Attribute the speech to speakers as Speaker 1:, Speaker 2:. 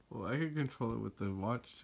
Speaker 1: Well, I can control it with the watch